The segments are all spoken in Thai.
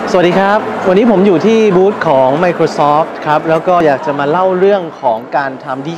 สวัสดีครับวันนี้ผมอยู่ที่บูธของ Microsoft ครับแล้วก็อยากจะมาเล่าเรื่องของการทำ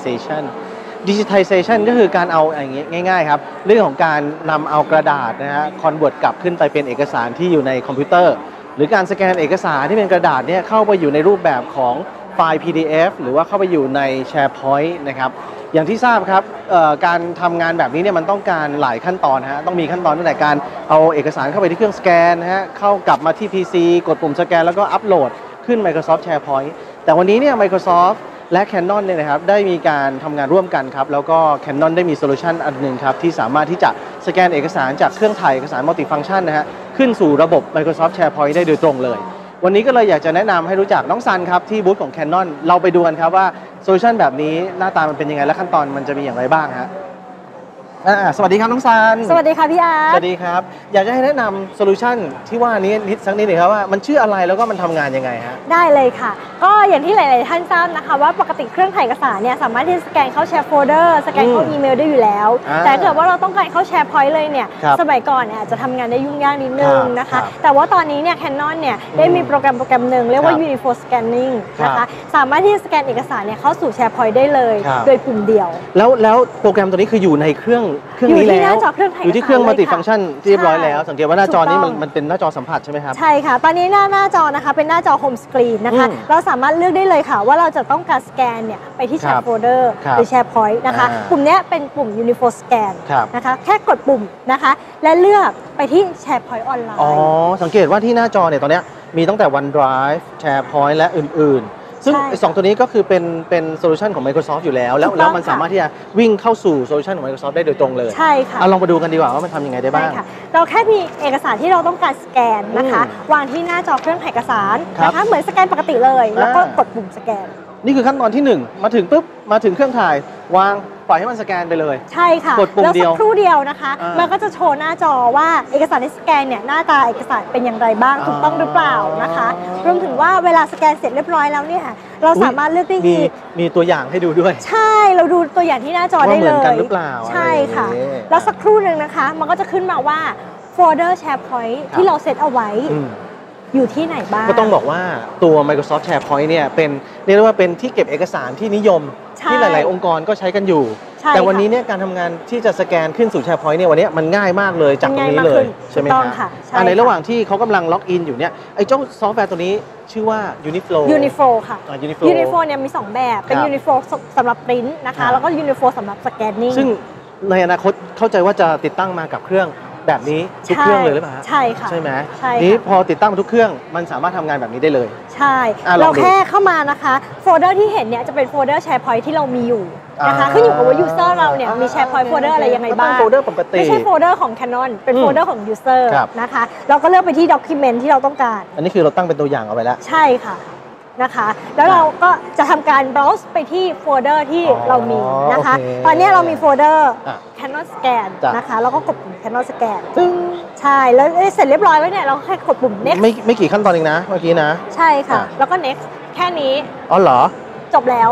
Digitization ก็คือการเอาอย่างงี้ง่ายๆครับเรื่องของการนำเอากระดาษนะฮะคอนเวิร์ตกลับขึ้นไปเป็นเอกสารที่อยู่ในคอมพิวเตอร์หรือการสแกนเอกสารที่เป็นกระดาษเนี่ยเข้าไปอยู่ในรูปแบบของไฟล์ PDF หรือว่าเข้าไปอยู่ใน SharePoint นะครับอย่างที่ทราบครับการทำงานแบบนี้เนี่ยมันต้องการหลายขั้นตอนฮะต้องมีขั้นตอนตั้งแต่การเอาเอกสารเข้าไปที่เครื่องสแกนนะฮะเข้ากลับมาที่ PC กดปุ่มสแกนแล้วก็อัปโหลดขึ้น Microsoft SharePoint แต่วันนี้เนี่ย Microsoft และ Canon เนี่ยนะครับได้มีการทำงานร่วมกันครับแล้วก็ Canon ได้มีโซลูชันอันหนึ่งครับที่สามารถที่จะสแกนเอกสารจากเครื่องถ่ายเอกสารมัลติฟังก์ชันนะฮะขึ้นสู่ระบบ Microsoft SharePoint ได้โดยตรงเลยวันนี้ก็เลยอยากจะแนะนำให้รู้จักน้องซันครับที่บูธของ Canon เราไปดูกันครับว่าโซลูชันแบบนี้หน้าตามันเป็นยังไงและขั้นตอนมันจะมีอย่างไรบ้างฮะสวัสดีครับน้องซันสวัสดีค่ะพี่อาร์ตสวัสดีครับอยากจะให้แนะนำโซลูชันที่ว่านี้สักนิดหนึ่งครับว่ามันชื่ออะไรแล้วก็มันทำงานยังไงฮะได้เลยค่ะก็อย่างที่หลายๆท่านทราบนะคะว่าปกติเครื่องถ่ายเอกสารเนี่ยสามารถที่จะสแกนเข้าแชร์โฟลเดอร์สแกนเข้าอีเมลได้อยู่แล้วแต่ถ้าเกิดว่าเราต้องการเข้าแชร์พอยต์เลยเนี่ยสมัยก่อนเนี่ยอาจจะทำงานได้ยุ่งยากนิดนึงนะคะแต่ว่าตอนนี้เนี่ย Canon เนี่ยได้มีโปรแกรมหนึ่งเรียกว่า Uniform Scanning นะคะสามารถที่จะสแกนเอกสารเนี่ยเข้าสู่แชร์พอยต์ได้เลยโดยปุ่มเดียวแล้วโปรแกรมตัวนี้คืออยู่ในเครื่องนี้แล้วอยู่ที่เครื่องมัลติฟังก์ชันเรียบร้อยแล้วสังเกตว่าหน้าจอนี้มันเป็นหน้าจอสัมผัสใช่ไหมครับใช่ค่ะตอนนี้หน้าจอนะคะเป็นหน้าจอโฮมสกรีนนะคะเราสามารถเลือกได้เลยค่ะว่าเราจะต้องการสแกนเนี่ยไปที่แชร์โฟลเดอร์หรือแชร์พอยต์นะคะปุ่มนี้เป็นปุ่ม Uniform Scan นะคะแค่กดปุ่มนะคะและเลือกไปที่แชร์พอยต์ออนไลน์อ๋อสังเกตว่าที่หน้าจอเนี่ยตอนนี้มีตั้งแต่ OneDrive SharePoint และอื่นๆซึ่งสองตัวนี้ก็คือเป็นโซลูชันของ Microsoft อยู่แล้วมันสามารถที่จะวิ่งเข้าสู่โซลูชันของ Microsoft ได้โดยตรงเลยใช่ค่ะลองมาดูกันดีกว่าว่ามันทำยังไงได้บ้างเราแค่มีเอกสารที่เราต้องการสแกนนะคะวางที่หน้าจอเครื่องถ่ายเอกสารนะคะเหมือนสแกนปกติเลยแล้วก็กดปุ่มสแกนนี่คือขั้นตอนที่1มาถึงปุ๊บมาถึงเครื่องถ่ายวางปล่อยให้มันสแกนไปเลยใช่ค่ะกดปุ่มเดียวแล้วสักครู่เดียวนะคะมันก็จะโชว์หน้าจอว่าเอกสารที่สแกนเนี่ยหน้าตาเอกสารเป็นอย่างไรบ้างถูกต้องหรือเปล่านะคะรวมถึงว่าเวลาสแกนเสร็จเรียบร้อยแล้วเนี่ยเราสามารถเลือกได้มีตัวอย่างให้ดูด้วยใช่เราดูตัวอย่างที่หน้าจอได้เลยว่าเหมือนกันหรือเปล่าใช่ค่ะแล้วสักครู่หนึ่งนะคะมันก็จะขึ้นมาว่าโฟลเดอร์ SharePoint ที่เราเซตเอาไว้อยู่ที่ไหนบ้างก็ต้องบอกว่าตัว Microsoft SharePoint เนี่ยเป็นเรียกได้ว่าเป็นที่เก็บเอกสารที่นิยมที่หลายๆองค์กรก็ใช้กันอยู่แต่วันนี้เนี่ยการทำงานที่จะสแกนขึ้นสู่ SharePoint เนี่ยวันนี้มันง่ายมากเลยจากตรงนี้เลยใช่ไหมครับในระหว่างที่เขากำลังล็อกอินอยู่เนี่ยไอ้เจ้าซอฟต์แวร์ตัวนี้ชื่อว่า Uniflow ค่ะ Uniflow เนี่ยมี2แบบเป็น Uniflow สำหรับปริ้นนะคะแล้วก็ Uniflow สำหรับสแกนนิ่งซึ่งในอนาคตเข้าใจว่าจะติดตั้งมากับเครื่องแบบนี้ทุกเครื่องเลยหรือเปล่าใช่ค่ะใช่ไหมนี้พอติดตั้งทุกเครื่องมันสามารถทำงานแบบนี้ได้เลยใช่เราแค่เข้ามานะคะโฟลเดอร์ที่เห็นเนี่ยจะเป็นโฟลเดอร์ SharePoint ที่เรามีอยู่นะคะขึ้นอยู่กับว่า user เราเนี่ยมี SharePoint โฟลเดอร์อะไรยังไงบ้างโฟลเดอร์ปกติไม่ใช่โฟลเดอร์ของ Canon เป็นโฟลเดอร์ของ user นะคะเราก็เลือกไปที่ document ที่เราต้องการอันนี้คือเราตั้งเป็นตัวอย่างเอาไว้แล้วใช่ค่ะนะคะแล้วเราก็จะทำการ browse ไปที่โฟลเดอร์ที่เรามีนะคะตอนนี้เรามีโฟลเดอร์ Canon Scan นะคะแล้วก็กดปุ่ม Canon Scan ใช่แล้วเสร็จเรียบร้อยแล้วเนี่ยเราแค่กดปุ่ม next ไม่กี่ขั้นตอนเองนะเมื่อกี้นะใช่ค่ะแล้วก็ next แค่นี้อ๋อเหรอจบแล้ว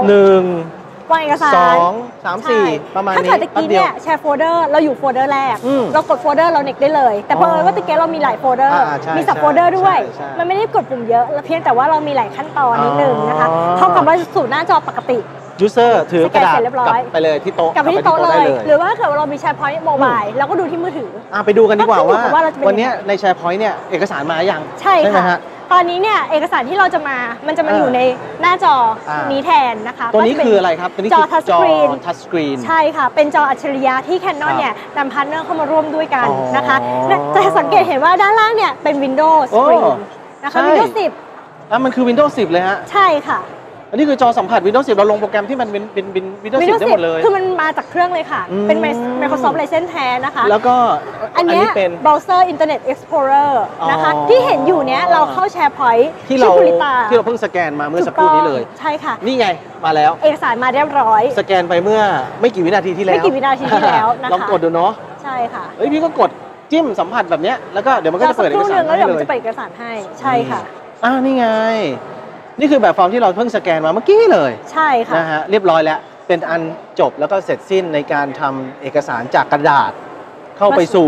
1 วางเอกสาร 2 3 4ประมาณนี้ถ้าเกิดตะกี้เนี่ยแชร์โฟลเดอร์เราอยู่โฟลเดอร์แรกเรากดโฟลเดอร์เราเน็กได้เลยแต่เพราะว่าตะกี้เรามีหลายโฟลเดอร์มีสับโฟลเดอร์ด้วยมันไม่ได้กดปุ่มเยอะเพียงแต่ว่าเรามีหลายขั้นตอนนิดนึงนะคะเท่ากับว่าสู่หน้าจอปกติ user ถือกระดาษกลับไปเลยที่โต๊ะกลับไปที่โต๊ะเลยหรือว่าถ้าเกิดเรามี SharePoint โมบายเราก็ดูที่มือถือไปดูกันดีกว่าว่าวันนี้ใน SharePoint เนี่ยเอกสารมาอย่างใช่ค่ะตอนนี้เนี่ยเอกสารที่เราจะมันจะมาอยู่ในหน้าจอนี้แทนนะคะตัวนี้คืออะไรครับตัวนี้จอทัชสกรีนใช่ค่ะเป็นจออัจฉริยะที่ Canon เนี่ยนำพาร์ทเนอร์เข้ามาร่วมด้วยกันนะคะจะสังเกตเห็นว่าด้านล่างเนี่ยเป็น Windows Screen นะคะ Windows 10 มันคือ Windows 10 เลยฮะใช่ค่ะอันนี้คือจอสัมผัส Windows 10 เราลงโปรแกรมที่มันเป็น Windows 10 ได้หมดเลยคือมันมาจากเครื่องเลยค่ะเป็น Microsoft License แท้นะคะแล้วก็อันนี้เป็น Browser Internet Explorer นะคะที่เห็นอยู่เนี้ยเราเข้า SharePoint ที่เราเพิ่งสแกนมาเมื่อสักครู่นี้เลยใช่ค่ะนี่ไงมาแล้วเอกสารมาเรียบร้อยสแกนไปเมื่อไม่กี่วินาทีที่แล้วนะคะลองกดดูเนาะใช่ค่ะพี่ก็กดจิ้มสัมผัสแบบนี้แล้วก็เดี๋ยวมันก็จะเปิดเอกสารให้เลยแล้วเดี๋ยวมันจะเปิดเอกสารให้ใช่ค่ะนี่ไงนี่คือแบบฟอร์มที่เราเพิ่งสแกนมาเมื่อกี้เลยใช่ค่ะนะฮะเรียบร้อยแล้วเป็นอันจบแล้วก็เสร็จสิ้นในการทำเอกสารจากกระดาษเข้าไปสู่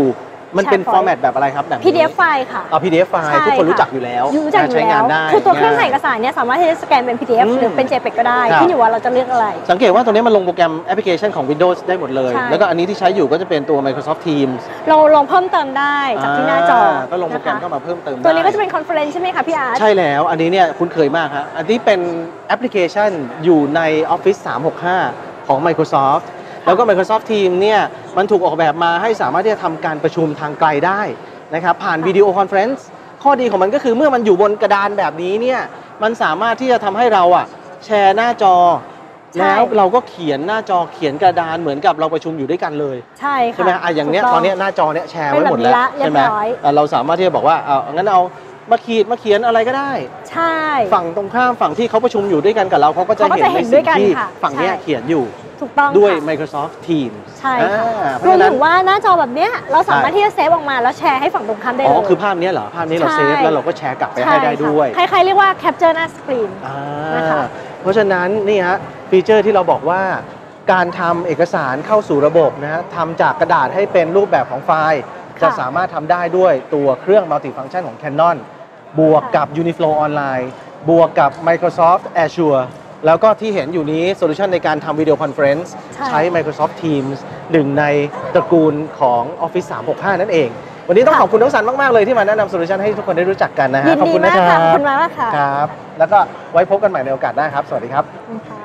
มันเป็น SharePoint ฟอร์แมตแบบอะไรครับแบบนี้ PDF ไฟล์ค่ะ PDF ไฟล์ใช่ทุกคนค่ะรู้จักอยู่แล้วรู้จักอยู่ใช้แล้งานวได้คือตัวเครื่องถ่ายเอกง่ายสารเนี่ยสามารถที่จะสแกนเป็น PDF หรือเป็น JPEG ก็ได้ครับขึ้นอยู่ว่าเราจะเลือกอะไรสังเกตว่าตัวนี้มันลงโปรแกรมแอปพลิเคชันของ Windows ได้หมดเลยใช่แล้วก็อันนี้ที่ใช้อยู่ก็จะเป็นตัว Microsoft Teams เราลงเพิ่มเติมได้จากที่หน้าจอก็ลงโปรแกรมนะคะเข้ามาเพิ่มเติมตัวนี้ก็จะได้เป็นคอนเฟอเรนซ์ใช่ไหมคะพี่อาร์ตใช่แล้วอันนี้เนี่ยคุ้นเคยมากฮะอันนี้เป็นแอปพลิเคชันอยู่ใน Office 365 ของ Microsoft แล้วก็ Microsoft Teams เนี่ยมันถูกออกแบบมาให้สามารถที่จะทำการประชุมทางไกลได้นะครับผ่านวิดีโอคอนเฟรนซ์ข้อดีของมันก็คือเมื่อมันอยู่บนกระดานแบบนี้เนี่ยมันสามารถที่จะทำให้เราแชร์หน้าจอใช่แล้วเราก็เขียนหน้าจอเขียนกระดานเหมือนกับเราประชุมอยู่ด้วยกันเลยใช่ค่ะใช่ไหมอย่างเนี้ยถูกตต้อง นเนี้ยหน้าจอเนี้ยแชร์ไว้หมดแล้วเป็นแบบนี้ละใช่ไหมเรียบร้อยเราสามารถที่จะบอกว่างั้นเอามาขีดมาเขียนอะไรก็ได้ใช่ฝั่งตรงข้ามฝั่งที่เขาประชุมอยู่ด้วยกันกับเราเขาก็จะเขาก็จะเห็เห็นนด้ในวยกันสิ่งที่ค่ะฝั่งเนี้ยใช่เขียนอยู่ถูกต้องด้วยค่ะ Microsoft Teams ใช่ค่ะเพรราะวมฉะนั้ถึนงว่าหน้าจอแบบเนี้ยเราสามารถที่จะเซฟออกมาแล้วแชร์ให้ฝั่งตรงข้ามได้เลยคือภาพนี้เหรอภาพนี้เราใช่เซฟแล้วเราก็แชร์กลับไปใช่ให้ได้ด้วยค่ะใครๆเรียกว่า capture หน้าสกรีน นะคะเพราะฉะนั้นนี่ฮะฟีเจอร์ที่เราบอกว่าการทำเอกสารเข้าสู่ระบบนะฮะทำจากกระดาษให้เป็นรูปแบบของไฟล์ จะสามารถทำได้ด้วยตัวเครื่อง Multifunction ของ Canon บวกกับ Uniflow Online บวกกับ Microsoft Azure แล้วก็ที่เห็นอยู่นี้โซลูชันในการทำวิดีโอคอนเฟอเรนซ์ใช้ Microsoft Teams หนึ่งในตระกูลของ Office 365 นั่นเอง วันนี้ต้องขอบคุณน้องสันมาก ๆ เลยที่มาแนะนำโซลูชันให้ทุกคนได้รู้จักกันนะฮะยินขอบดีคุณมานะกครัค่ะ ขอบบคุณมากค่ะครับ แล้วก็ไว้พบกันใหม่ในโอกาสหน้าครับ สวัสดีครับขอบคุณค่ะ